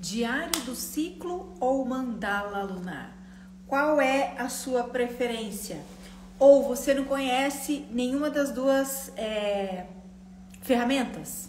Diário do ciclo ou mandala lunar? Qual é a sua preferência? Ou você não conhece nenhuma das duas ferramentas?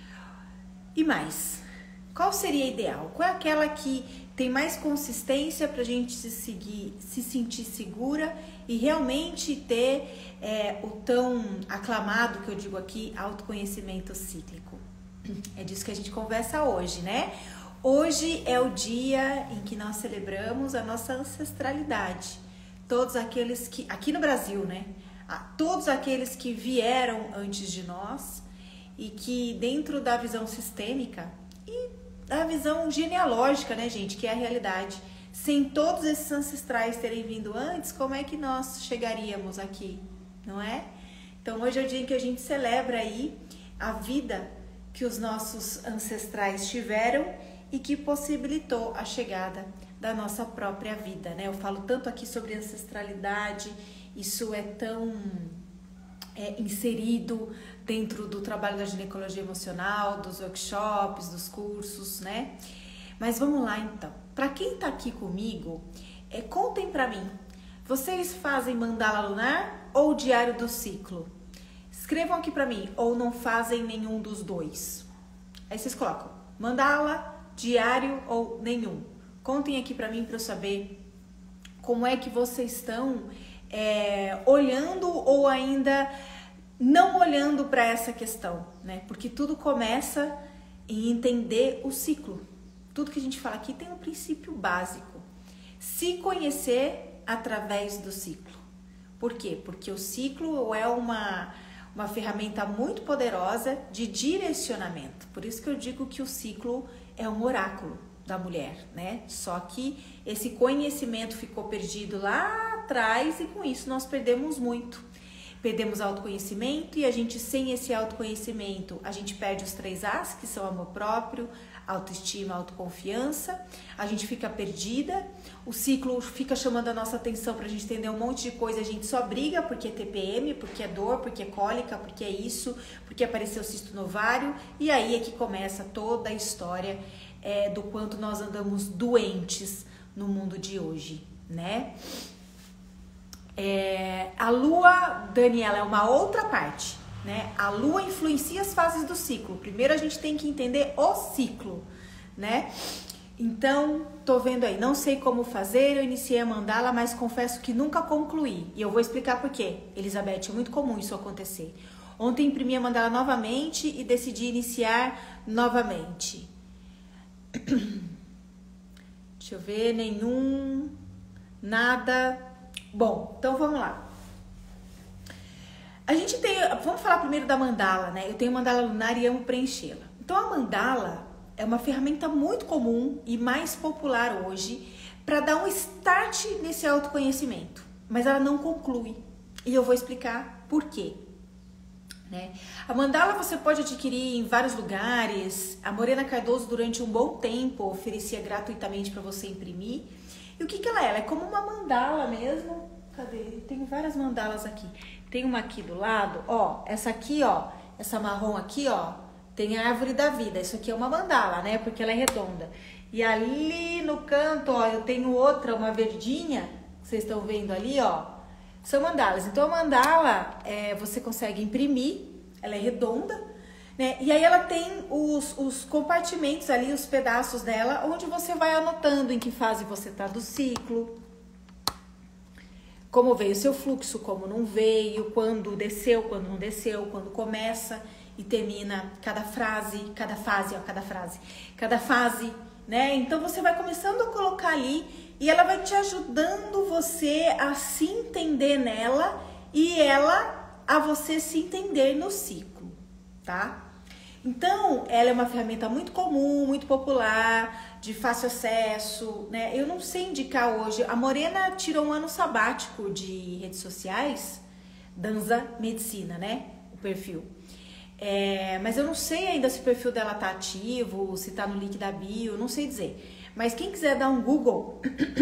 E mais, qual seria ideal? Qual é aquela que tem mais consistência para a gente se sentir segura e realmente ter o tão aclamado, que eu digo aqui, autoconhecimento cíclico? É disso que a gente conversa hoje, né? Hoje é o dia em que nós celebramos a nossa ancestralidade. Todos aqueles que, aqui no Brasil, né? Todos aqueles que vieram antes de nós e que dentro da visão sistêmica e da visão genealógica, né, gente, que é a realidade, sem todos esses ancestrais terem vindo antes, como é que nós chegaríamos aqui, não é? Então hoje é o dia em que a gente celebra aí a vida que os nossos ancestrais tiveram e que possibilitou a chegada da nossa própria vida, né? Eu falo tanto aqui sobre ancestralidade, isso é tão inserido dentro do trabalho da ginecologia emocional, dos workshops, dos cursos, né? Mas vamos lá então. Para quem tá aqui comigo, contem para mim. Vocês fazem mandala lunar ou diário do ciclo? Escrevam aqui para mim, ou não fazem nenhum dos dois. Aí vocês colocam mandala, diário ou nenhum. Contem aqui para mim para eu saber como é que vocês estão olhando ou ainda não olhando para essa questão, né? Porque tudo começa em entender o ciclo. Tudo que a gente fala aqui tem um princípio básico. Se conhecer através do ciclo. Por quê? Porque o ciclo é uma ferramenta muito poderosa de direcionamento. Por isso que eu digo que o ciclo é um oráculo da mulher, né? Só que esse conhecimento ficou perdido lá atrás e com isso nós perdemos muito. Perdemos autoconhecimento e a gente, sem esse autoconhecimento, a gente perde os 3 As, que são amor próprio, autoestima, autoconfiança. A gente fica perdida, o ciclo fica chamando a nossa atenção pra gente entender um monte de coisa, a gente só briga porque é TPM, porque é dor, porque é cólica, porque é isso, porque apareceu cisto no ovário, e aí é que começa toda a história do quanto nós andamos doentes no mundo de hoje, né? A lua, Daniela, é uma outra parte, né? A lua influencia as fases do ciclo. Primeiro a gente tem que entender o ciclo, né? Então, tô vendo aí, não sei como fazer, eu iniciei a mandala, mas confesso que nunca concluí. E eu vou explicar por quê. Elizabeth, é muito comum isso acontecer. Ontem imprimi a mandala novamente e decidi iniciar novamente. Deixa eu ver, nenhum, nada. Bom, então vamos lá. A gente tem, vamos falar primeiro da mandala, né? Eu tenho mandala lunar e amo preenchê-la. Então a mandala é uma ferramenta muito comum e mais popular hoje para dar um start nesse autoconhecimento, mas ela não conclui. E eu vou explicar por quê. Né? A mandala você pode adquirir em vários lugares. A Morena Cardoso durante um bom tempo oferecia gratuitamente para você imprimir. E o que ela é? Ela é como uma mandala mesmo. Cadê? Tem várias mandalas aqui. Tem uma aqui do lado, ó. Essa aqui, ó. Essa marrom aqui, ó. Tem a árvore da vida. Isso aqui é uma mandala, né? Porque ela é redonda. E ali no canto, ó, eu tenho outra, uma verdinha. Vocês estão vendo ali, ó. São mandalas. Então, a mandala, você consegue imprimir. Ela é redonda, né? E aí ela tem os compartimentos ali, os pedaços dela, onde você vai anotando em que fase você tá do ciclo. Como veio o seu fluxo, como não veio, quando desceu, quando não desceu, quando começa e termina cada fase, né? Então você vai começando a colocar ali e ela vai te ajudando você a se entender nela e ela a você se entender no ciclo, tá? Então, ela é uma ferramenta muito comum, muito popular, de fácil acesso, né? Eu não sei indicar hoje. A Morena tirou um ano sabático de redes sociais, Danza Medicina, né? O perfil. Mas eu não sei ainda se o perfil dela tá ativo, se tá no link da bio, não sei dizer. Mas quem quiser dar um Google,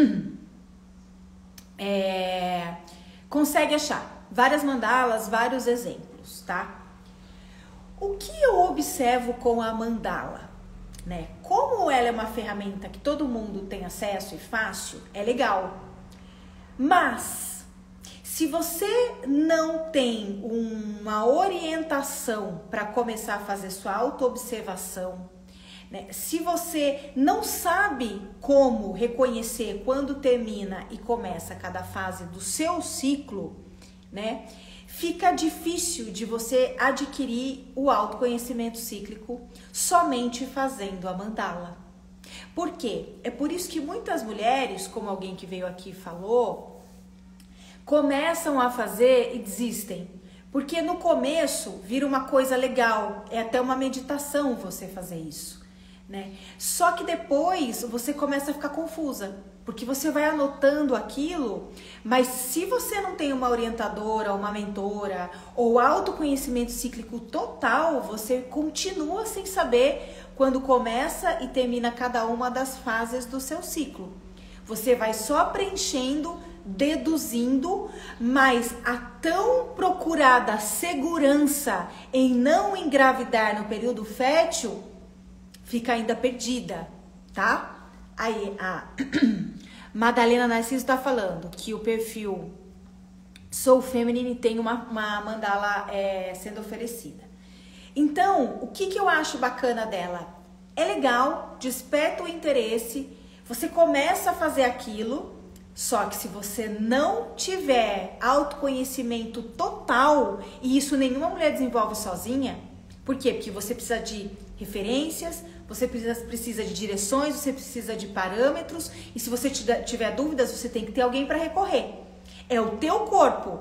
consegue achar várias mandalas, vários exemplos, tá? O que eu observo com a mandala, né? como ela é uma ferramenta que todo mundo tem acesso e fácil, é legal. Mas se você não tem uma orientação para começar a fazer sua autoobservação, né? Se você não sabe como reconhecer quando termina e começa cada fase do seu ciclo, né? Fica difícil de você adquirir o autoconhecimento cíclico somente fazendo a mandala. Por quê? É por isso que muitas mulheres, como alguém que veio aqui falou, começam a fazer e desistem. Porque no começo vira uma coisa legal, é até uma meditação você fazer isso, né? Só que depois você começa a ficar confusa, porque você vai anotando aquilo, mas se você não tem uma orientadora, uma mentora ou autoconhecimento cíclico total, você continua sem saber quando começa e termina cada uma das fases do seu ciclo. Você vai só preenchendo, deduzindo, mas a tão procurada segurança em não engravidar no período fértil fica ainda perdida, tá? Aí a Madalena Narciso está falando que o perfil Soul Feminine tem uma mandala sendo oferecida. Então, o que eu acho bacana dela? É legal, desperta o interesse, você começa a fazer aquilo, só que se você não tiver autoconhecimento total, e isso nenhuma mulher desenvolve sozinha, por quê? Porque você precisa de referências, você precisa de direções, você precisa de parâmetros, e se você tiver dúvidas, você tem que ter alguém para recorrer. É o teu corpo.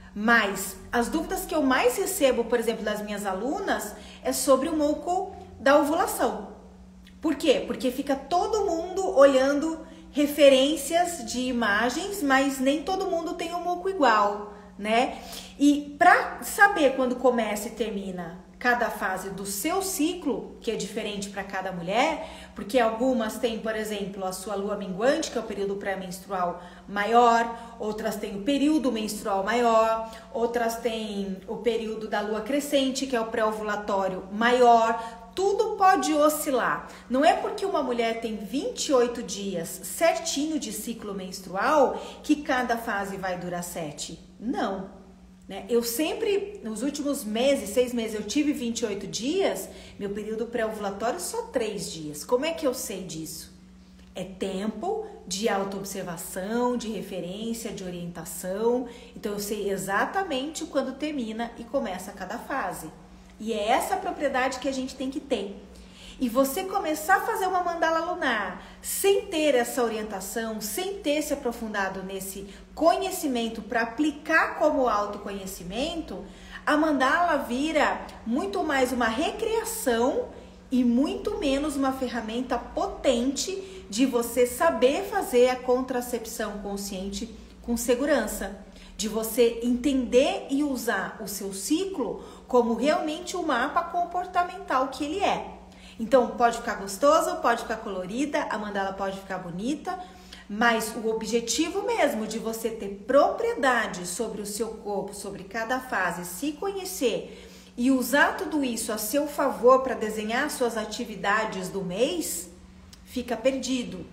Mas as dúvidas que eu mais recebo, por exemplo, das minhas alunas, é sobre o muco da ovulação. Por quê? Porque fica todo mundo olhando referências de imagens, mas nem todo mundo tem um muco igual, né? E para saber quando começa e termina cada fase do seu ciclo, que é diferente para cada mulher, porque algumas têm, por exemplo, a sua lua minguante, que é o período pré-menstrual maior, outras têm o período menstrual maior, outras têm o período da lua crescente, que é o pré-ovulatório maior. Tudo pode oscilar. Não é porque uma mulher tem 28 dias certinho de ciclo menstrual que cada fase vai durar 7. Não. Eu sempre, nos últimos meses, 6 meses, eu tive 28 dias, meu período pré-ovulatório só 3 dias. Como é que eu sei disso? É tempo de autoobservação, de referência, de orientação. Então eu sei exatamente quando termina e começa cada fase. E é essa propriedade que a gente tem que ter. E você começar a fazer uma mandala lunar sem ter essa orientação, sem ter se aprofundado nesse conhecimento para aplicar como autoconhecimento, a mandala vira muito mais uma recreação e muito menos uma ferramenta potente de você saber fazer a contracepção consciente com segurança, de você entender e usar o seu ciclo como realmente o mapa comportamental que ele é. Então, pode ficar gostoso, pode ficar colorida, a mandala pode ficar bonita, mas o objetivo mesmo de você ter propriedade sobre o seu corpo, sobre cada fase, se conhecer e usar tudo isso a seu favor para desenhar suas atividades do mês, fica perdido.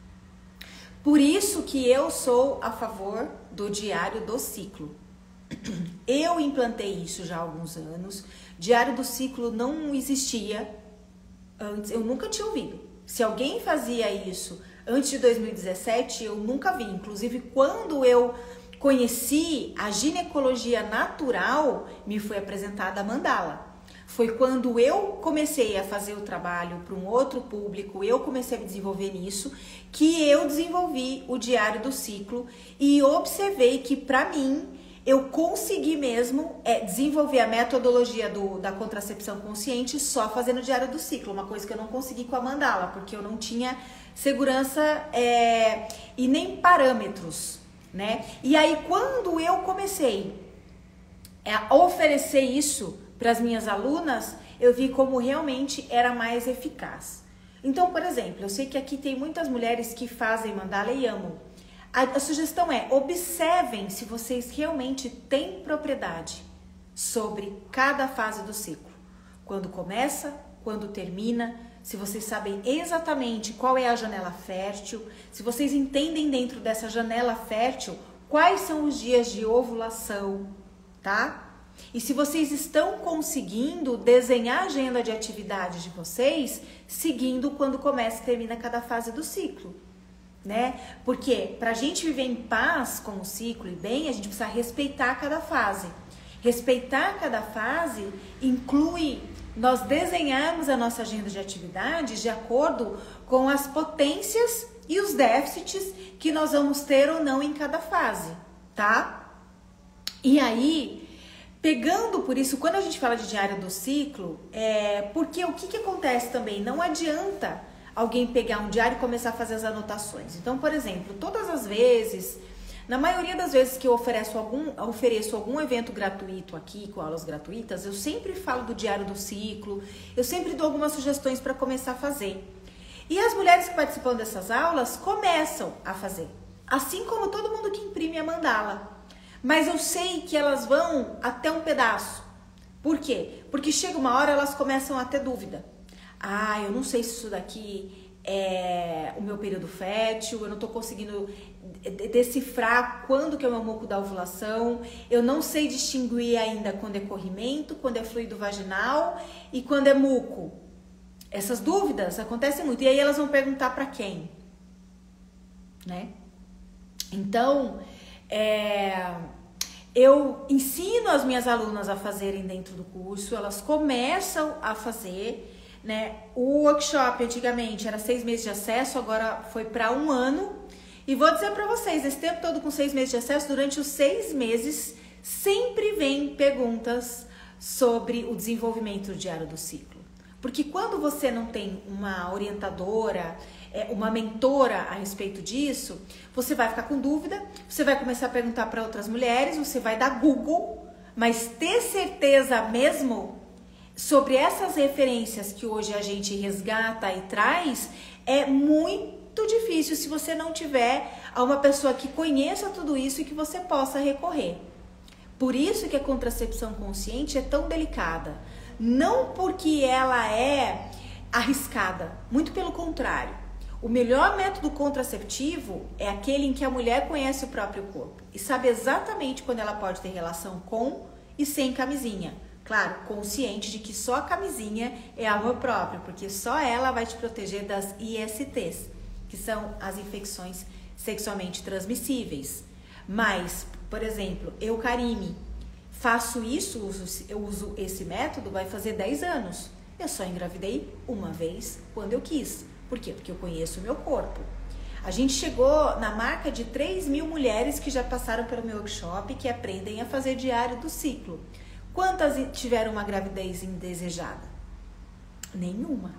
Por isso que eu sou a favor do diário do ciclo. Eu implantei isso já há alguns anos. Diário do ciclo não existia antes, eu nunca tinha ouvido. Se alguém fazia isso antes de 2017, eu nunca vi. Inclusive, quando eu conheci a ginecologia natural, me foi apresentada a mandala. Foi quando eu comecei a fazer o trabalho para um outro público, eu comecei a me desenvolver nisso, que eu desenvolvi o diário do ciclo e observei que, para mim, eu consegui mesmo desenvolver a metodologia da contracepção consciente só fazendo o diário do ciclo, uma coisa que eu não consegui com a mandala, porque eu não tinha segurança e nem parâmetros, né? E aí, quando eu comecei a oferecer isso para as minhas alunas, eu vi como realmente era mais eficaz. Então, por exemplo, eu sei que aqui tem muitas mulheres que fazem mandala e amam. A sugestão é, observem se vocês realmente têm propriedade sobre cada fase do ciclo. Quando começa, quando termina, se vocês sabem exatamente qual é a janela fértil, se vocês entendem dentro dessa janela fértil quais são os dias de ovulação, tá? E se vocês estão conseguindo desenhar a agenda de atividades de vocês, seguindo quando começa e termina cada fase do ciclo, né? Porque pra gente viver em paz com o ciclo e bem, a gente precisa respeitar cada fase. Respeitar cada fase inclui nós desenharmos a nossa agenda de atividades de acordo com as potências e os déficits que nós vamos ter ou não em cada fase, tá? E aí, pegando por isso, quando a gente fala de diário do ciclo, porque o que acontece também? Não adianta alguém pegar um diário e começar a fazer as anotações. Então, por exemplo, todas as vezes, na maioria das vezes que eu ofereço algum evento gratuito aqui, com aulas gratuitas, eu sempre falo do diário do ciclo, eu sempre dou algumas sugestões para começar a fazer. E as mulheres que participam dessas aulas começam a fazer, assim como todo mundo que imprime a mandala. Mas eu sei que elas vão até um pedaço. Por quê? Porque chega uma hora elas começam a ter dúvida. Ah, eu não sei se isso daqui é o meu período fértil, eu não tô conseguindo decifrar quando que é o meu muco da ovulação, eu não sei distinguir ainda quando é corrimento, quando é fluido vaginal e quando é muco. Essas dúvidas acontecem muito. E aí elas vão perguntar para quem? Né? Então, eu ensino as minhas alunas a fazerem dentro do curso, elas começam a fazer, né? O workshop antigamente era 6 meses de acesso, agora foi para 1 ano. E vou dizer para vocês, esse tempo todo com 6 meses de acesso, durante os 6 meses, sempre vem perguntas sobre o desenvolvimento do diário do ciclo. Porque quando você não tem uma orientadora, uma mentora a respeito disso, você vai ficar com dúvida, você vai começar a perguntar para outras mulheres, você vai dar Google, mas ter certeza mesmo sobre essas referências que hoje a gente resgata e traz é muito difícil se você não tiver uma pessoa que conheça tudo isso e que você possa recorrer. Por isso que a contracepção consciente é tão delicada. Não porque ela é arriscada, muito pelo contrário. O melhor método contraceptivo é aquele em que a mulher conhece o próprio corpo e sabe exatamente quando ela pode ter relação com e sem camisinha. Claro, consciente de que só a camisinha é amor próprio, porque só ela vai te proteger das ISTs, que são as infecções sexualmente transmissíveis. Mas, por exemplo, eu, Karime, faço isso, eu uso esse método, vai fazer 10 anos. Eu só engravidei uma vez quando eu quis. Por quê? Porque eu conheço o meu corpo. A gente chegou na marca de 3.000 mulheres que já passaram pelo meu workshop, que aprendem a fazer diário do ciclo. Quantas tiveram uma gravidez indesejada? Nenhuma.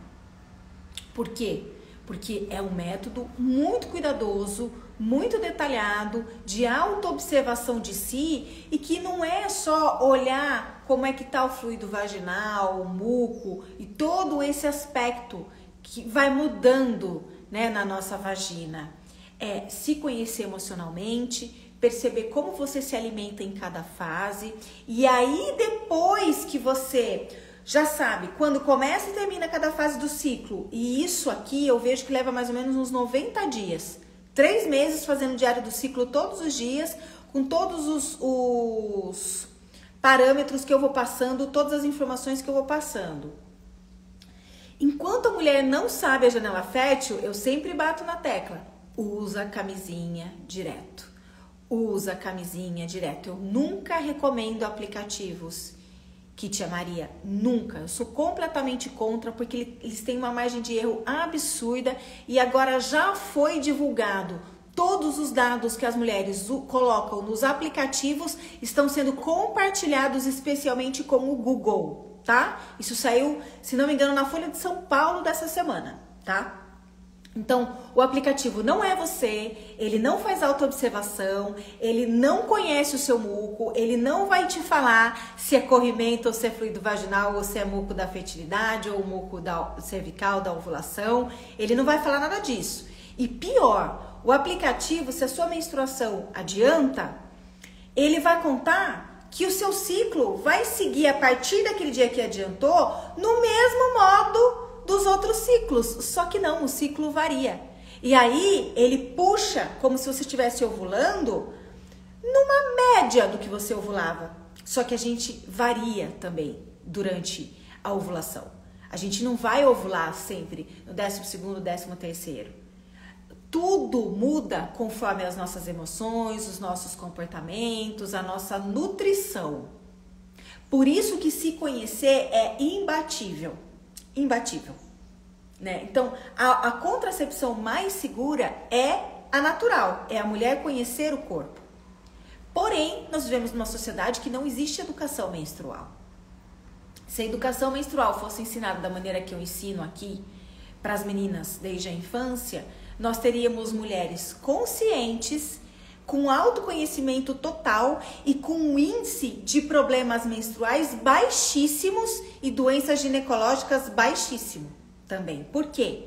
Por quê? Porque é um método muito cuidadoso, muito detalhado, de autoobservação de si e que não é só olhar como é que está o fluido vaginal, o muco e todo esse aspecto que vai mudando, né, na nossa vagina. É se conhecer emocionalmente, perceber como você se alimenta em cada fase e aí depois que você já sabe quando começa e termina cada fase do ciclo, e isso aqui eu vejo que leva mais ou menos uns 90 dias. 3 meses fazendo diário do ciclo todos os dias, com todos os parâmetros que eu vou passando, todas as informações que eu vou passando. Enquanto a mulher não sabe a janela fértil, eu sempre bato na tecla. Usa camisinha direto. Usa camisinha direto. Eu nunca recomendo aplicativos, Tia Maria, nunca. Eu sou completamente contra, porque eles têm uma margem de erro absurda e agora já foi divulgado. Todos os dados que as mulheres colocam nos aplicativos estão sendo compartilhados especialmente com o Google, tá? Isso saiu, se não me engano, na Folha de São Paulo dessa semana, tá? Então, o aplicativo não é você, ele não faz autoobservação, ele não conhece o seu muco, ele não vai te falar se é corrimento ou se é fluido vaginal ou se é muco da fertilidade ou muco da cervical, da ovulação, ele não vai falar nada disso. E pior, o aplicativo, se a sua menstruação adianta, ele vai contar que o seu ciclo vai seguir a partir daquele dia que adiantou no mesmo modo dos outros ciclos, só que não, o ciclo varia. E aí ele puxa como se você estivesse ovulando numa média do que você ovulava. Só que a gente varia também durante a ovulação. A gente não vai ovular sempre no 12º, 13º. Tudo muda conforme as nossas emoções, os nossos comportamentos, a nossa nutrição. Por isso que se conhecer é imbatível. Imbatível. Né? Então, a contracepção mais segura é a natural. É a mulher conhecer o corpo. Porém, nós vivemos numa sociedade que não existe educação menstrual. Se a educação menstrual fosse ensinada da maneira que eu ensino aqui para as meninas desde a infância, nós teríamos mulheres conscientes, com autoconhecimento total e com um índice de problemas menstruais baixíssimos e doenças ginecológicas baixíssimo também. Por quê?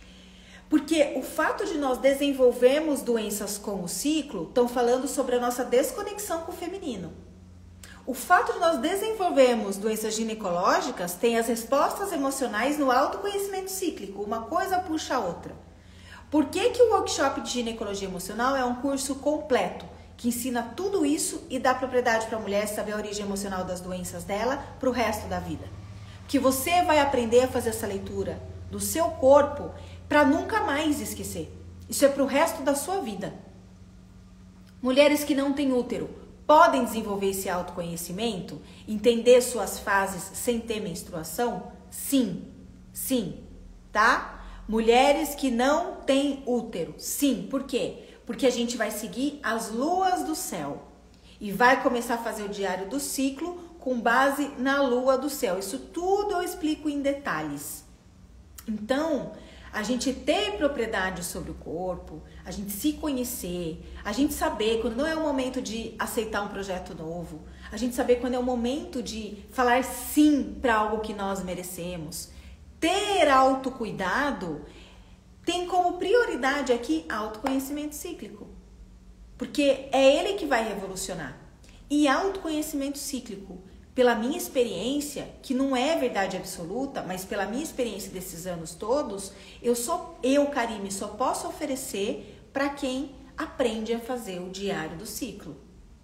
Porque o fato de nós desenvolvermos doenças com o ciclo estão falando sobre a nossa desconexão com o feminino. O fato de nós desenvolvermos doenças ginecológicas tem as respostas emocionais no autoconhecimento cíclico. Uma coisa puxa a outra. Por que que o workshop de ginecologia emocional é um curso completo, que ensina tudo isso e dá propriedade para a mulher saber a origem emocional das doenças dela para o resto da vida? Que você vai aprender a fazer essa leitura do seu corpo para nunca mais esquecer. Isso é para o resto da sua vida. Mulheres que não têm útero podem desenvolver esse autoconhecimento, entender suas fases sem ter menstruação? Sim, sim, tá? Mulheres que não têm útero, sim. Por quê? Porque a gente vai seguir as luas do céu e vai começar a fazer o diário do ciclo com base na lua do céu. Isso tudo eu explico em detalhes. Então, a gente ter propriedade sobre o corpo, a gente se conhecer, a gente saber quando não é o momento de aceitar um projeto novo, a gente saber quando é o momento de falar sim para algo que nós merecemos. Ter autocuidado tem como prioridade aqui autoconhecimento cíclico, porque é ele que vai revolucionar. E autoconhecimento cíclico, pela minha experiência, que não é verdade absoluta, mas pela minha experiência desses anos todos, Karime, só posso oferecer para quem aprende a fazer o diário do ciclo.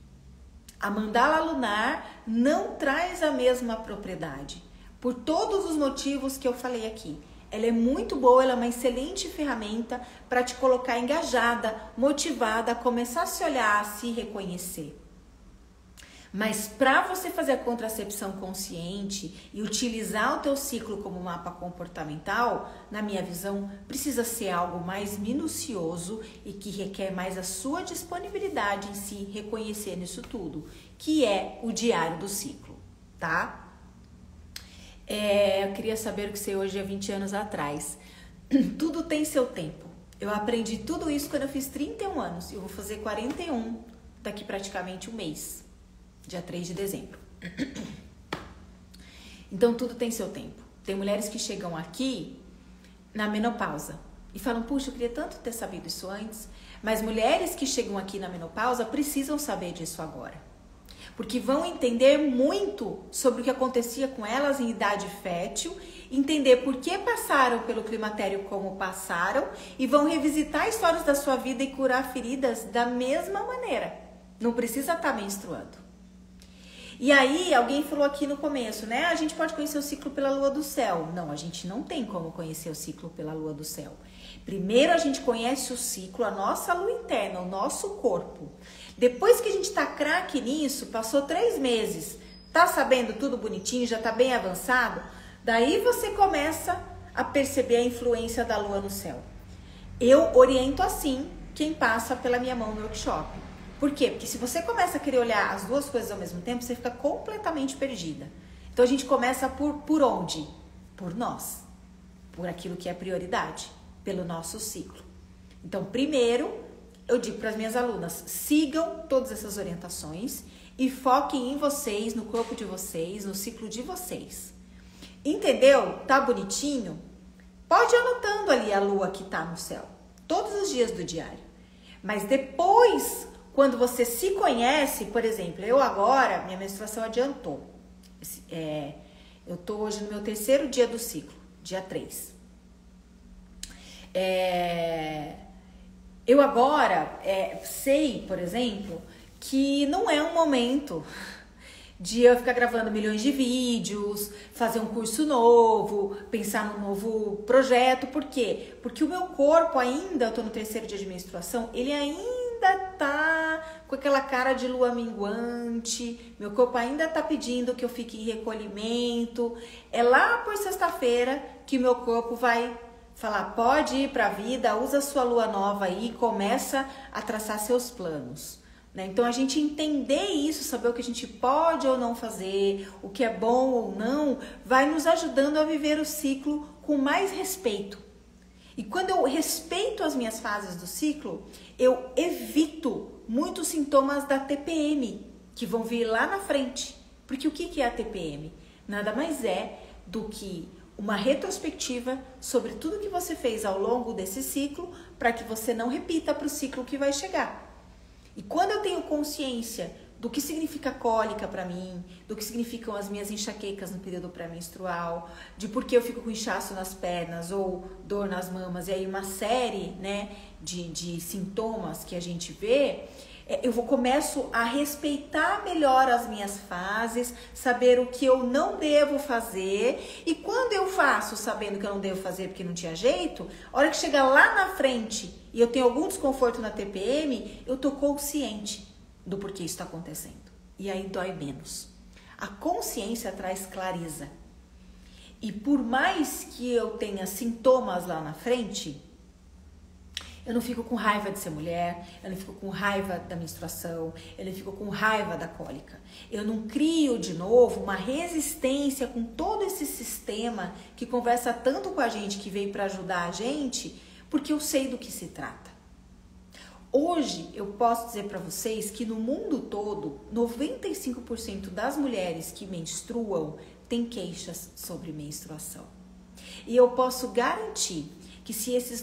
A mandala lunar não traz a mesma propriedade, por todos os motivos que eu falei aqui. Ela é muito boa, ela é uma excelente ferramenta para te colocar engajada, motivada, a começar a se olhar, a se reconhecer. Mas para você fazer a contracepção consciente e utilizar o teu ciclo como mapa comportamental, na minha visão, precisa ser algo mais minucioso e que requer mais a sua disponibilidade em se reconhecer nisso tudo, que é o diário do ciclo, tá? Eu queria saber o que sei hoje há 20 anos atrás. Tudo tem seu tempo. Eu aprendi tudo isso quando eu fiz 31 anos. Eu vou fazer 41 daqui praticamente um mês. Dia 3 de dezembro. Então, tudo tem seu tempo. Tem mulheres que chegam aqui na menopausa e falam, puxa, eu queria tanto ter sabido isso antes. Mas mulheres que chegam aqui na menopausa precisam saber disso agora. Porque vão entender muito sobre o que acontecia com elas em idade fértil, entender por que passaram pelo climatério como passaram e vão revisitar histórias da sua vida e curar feridas da mesma maneira. Não precisa estar menstruando. E aí, alguém falou aqui no começo, né? A gente pode conhecer o ciclo pela lua do céu. Não, a gente não tem como conhecer o ciclo pela lua do céu. Primeiro a gente conhece o ciclo, a nossa lua interna, o nosso corpo. Depois que a gente tá craque nisso, passou 3 meses, tá sabendo tudo bonitinho, já tá bem avançado, daí você começa a perceber a influência da lua no céu. Eu oriento assim quem passa pela minha mão no workshop. Por quê? Porque se você começa a querer olhar as duas coisas ao mesmo tempo, você fica completamente perdida. Então a gente começa por onde? Por nós. Por aquilo que é prioridade. Pelo nosso ciclo. Então, primeiro, eu digo para as minhas alunas, sigam todas essas orientações e foquem em vocês, no corpo de vocês, no ciclo de vocês. Entendeu? Tá bonitinho? Pode ir anotando ali a lua que tá no céu. Todos os dias do diário. Mas depois, quando você se conhece, por exemplo, eu agora, minha menstruação adiantou. Eu tô hoje no meu 3º dia do ciclo. dia 3. Eu agora sei, por exemplo, que não é um momento de eu ficar gravando milhões de vídeos, fazer um curso novo, pensar num novo projeto. Por quê? Porque o meu corpo ainda, eu tô no 3º dia de menstruação, ele ainda tá com aquela cara de lua minguante, meu corpo ainda tá pedindo que eu fique em recolhimento. É lá por sexta-feira que meu corpo vai falar, pode ir pra vida, usa a sua lua nova aí, começa a traçar seus planos. Então, a gente entender isso, saber o que a gente pode ou não fazer, o que é bom ou não, vai nos ajudando a viver o ciclo com mais respeito. E quando eu respeito as minhas fases do ciclo, eu evito muitos sintomas da TPM, que vão vir lá na frente. Porque o que é a TPM? Nada mais é do que uma retrospectiva sobre tudo que você fez ao longo desse ciclo, para que você não repita para o ciclo que vai chegar. E quando eu tenho consciência do que significa cólica para mim, do que significam as minhas enxaquecas no período pré-menstrual, de por que eu fico com inchaço nas pernas ou dor nas mamas, e aí uma série, né, de sintomas que a gente vê, eu começo a respeitar melhor as minhas fases, saber o que eu não devo fazer, e quando eu faço sabendo que eu não devo fazer porque não tinha jeito, a hora que chegar lá na frente e eu tenho algum desconforto na TPM, eu tô consciente do porquê isso está acontecendo. E aí dói menos. A consciência traz clareza. E por mais que eu tenha sintomas lá na frente, eu não fico com raiva de ser mulher, eu não fico com raiva da menstruação, eu não fico com raiva da cólica. Eu não crio de novo uma resistência com todo esse sistema que conversa tanto com a gente, que veio para ajudar a gente, porque eu sei do que se trata. Hoje eu posso dizer para vocês que no mundo todo, 95% das mulheres que menstruam têm queixas sobre menstruação. E eu posso garantir que se esses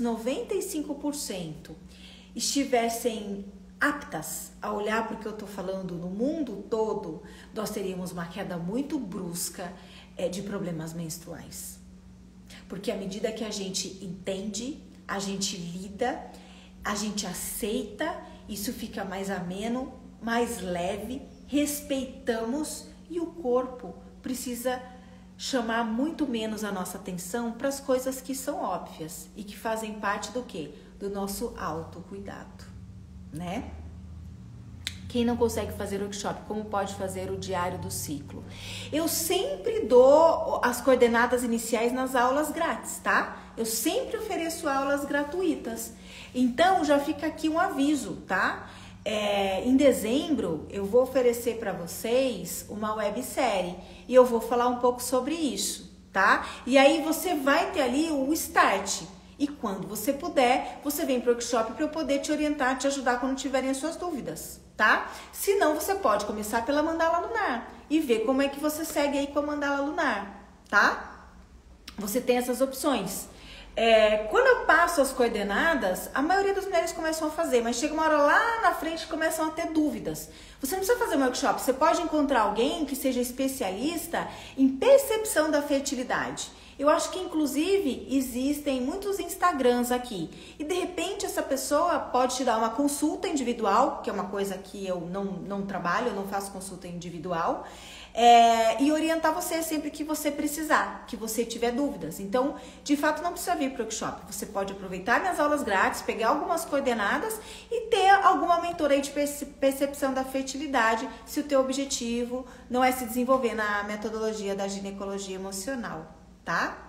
95% estivessem aptas a olhar para o que eu estou falando no mundo todo, nós teríamos uma queda muito brusca de problemas menstruais. Porque à medida que a gente entende, a gente lida, a gente aceita, isso fica mais ameno, mais leve, respeitamos e o corpo precisa chamar muito menos a nossa atenção para as coisas que são óbvias e que fazem parte do quê? Do nosso autocuidado, né? Quem não consegue fazer workshop, como pode fazer o diário do ciclo? Eu sempre dou as coordenadas iniciais nas aulas grátis, tá? Eu sempre ofereço aulas gratuitas. Então, já fica aqui um aviso, tá? Em dezembro, eu vou oferecer para vocês uma websérie e eu vou falar um pouco sobre isso, tá? E aí você vai ter ali o start. E quando você puder, você vem para o workshop para eu poder te orientar, te ajudar quando tiverem as suas dúvidas, tá? Se não, você pode começar pela mandala lunar e ver como é que você segue aí com a mandala lunar, tá? Você tem essas opções. Quando eu passo as coordenadas, a maioria das mulheres começam a fazer, mas chega uma hora lá na frente que começam a ter dúvidas. Você não precisa fazer um workshop, você pode encontrar alguém que seja especialista em percepção da fertilidade. Eu acho que, inclusive, existem muitos Instagrams aqui. E, de repente, essa pessoa pode te dar uma consulta individual, que é uma coisa que eu não trabalho, eu não faço consulta individual, e orientar você sempre que você precisar, que você tiver dúvidas. Então, de fato, não precisa vir para o workshop. Você pode aproveitar minhas aulas grátis, pegar algumas coordenadas e ter alguma mentoria de percepção da fertilidade, se o teu objetivo não é se desenvolver na metodologia da ginecologia emocional. Tá?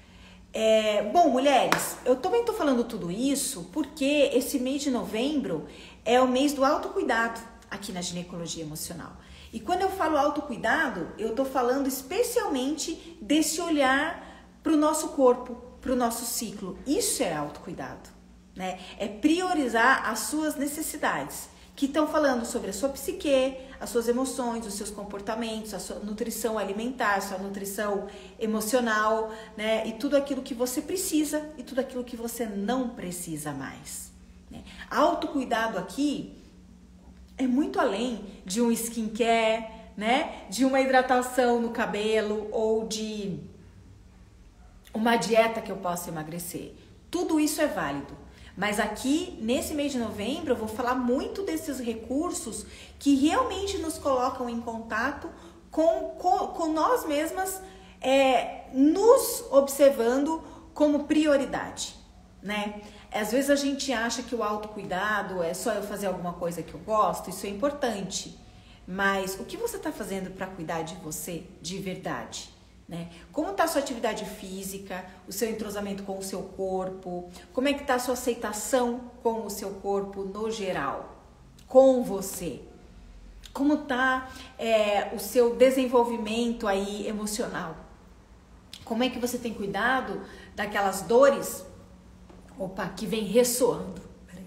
Bom, mulheres, eu também tô falando tudo isso porque esse mês de novembro é o mês do autocuidado aqui na ginecologia emocional. E quando eu falo autocuidado, eu tô falando especialmente desse olhar para o nosso corpo, para o nosso ciclo. Isso é autocuidado, né? É priorizar as suas necessidades, que estão falando sobre a sua psique, as suas emoções, os seus comportamentos, a sua nutrição alimentar, a sua nutrição emocional, né? E tudo aquilo que você precisa e tudo aquilo que você não precisa mais, né? Autocuidado aqui é muito além de um skincare, né? De uma hidratação no cabelo ou de uma dieta que eu possa emagrecer. Tudo isso é válido. Mas aqui, nesse mês de novembro, eu vou falar muito desses recursos que realmente nos colocam em contato com nós mesmas, nos observando como prioridade, né? Às vezes a gente acha que o autocuidado é só eu fazer alguma coisa que eu gosto, isso é importante. Mas o que você está fazendo para cuidar de você de verdade? Né? Como está a sua atividade física, o seu entrosamento com o seu corpo, como é que está a sua aceitação com o seu corpo no geral, com você? Como está o seu desenvolvimento aí emocional? Como é que você tem cuidado daquelas dores, que vem ressoando? Peraí.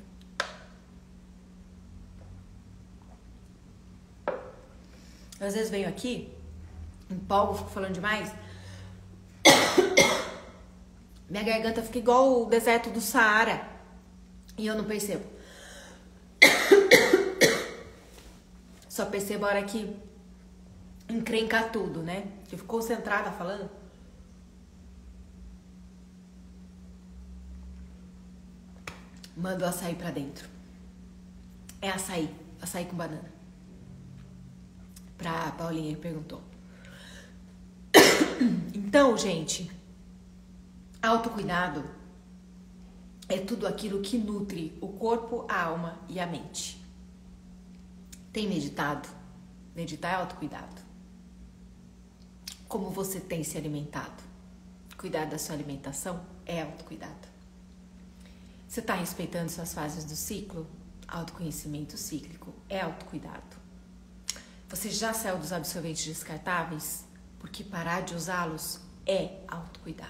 Às vezes venho aqui, empolgo, fico falando demais, minha garganta fica igual o deserto do Saara e eu não percebo. Só percebo a hora que encrenca tudo, né? Eu fico concentrada falando. Mando o açaí pra dentro. É açaí com banana. Pra Paulinha que perguntou. Então, gente, autocuidado é tudo aquilo que nutre o corpo, a alma e a mente. Tem meditado? Meditar é autocuidado. Como você tem se alimentado? Cuidar da sua alimentação é autocuidado. Você está respeitando suas fases do ciclo? Autoconhecimento cíclico é autocuidado. Você já saiu dos absorventes descartáveis? Porque parar de usá-los é autocuidado.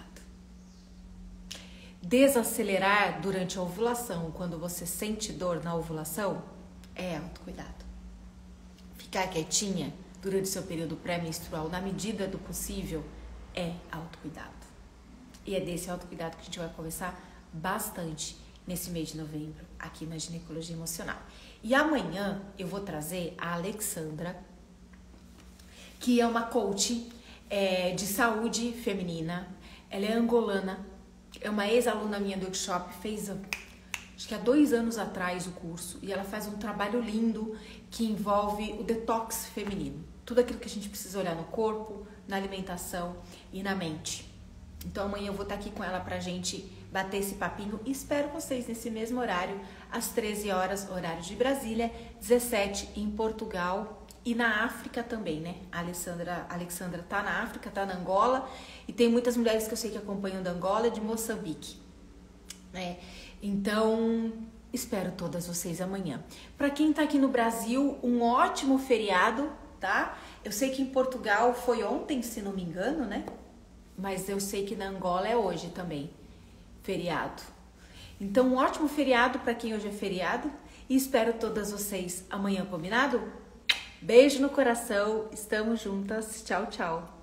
Desacelerar durante a ovulação, quando você sente dor na ovulação, é autocuidado. Ficar quietinha durante seu período pré-menstrual, na medida do possível, é autocuidado. E é desse autocuidado que a gente vai conversar bastante nesse mês de novembro, aqui na Ginecologia Emocional. E amanhã eu vou trazer a Alexandra, que é uma coach de saúde feminina. Ela é angolana, é uma ex-aluna minha do workshop, fez acho que há 2 anos atrás o curso, e ela faz um trabalho lindo que envolve o detox feminino. Tudo aquilo que a gente precisa olhar no corpo, na alimentação e na mente. Então amanhã eu vou estar aqui com ela pra gente bater esse papinho e espero vocês nesse mesmo horário, às 13 horas, horário de Brasília, 17 em Portugal e na África também, né? A Alexandra tá na África, tá na Angola, e tem muitas mulheres que eu sei que acompanham da Angola e de Moçambique, né? Então, espero todas vocês amanhã. Para quem tá aqui no Brasil, um ótimo feriado, tá? Eu sei que em Portugal foi ontem, se não me engano, né? Mas eu sei que na Angola é hoje também, feriado. Então, um ótimo feriado para quem hoje é feriado e espero todas vocês amanhã, combinado? Beijo no coração, estamos juntas, tchau, tchau.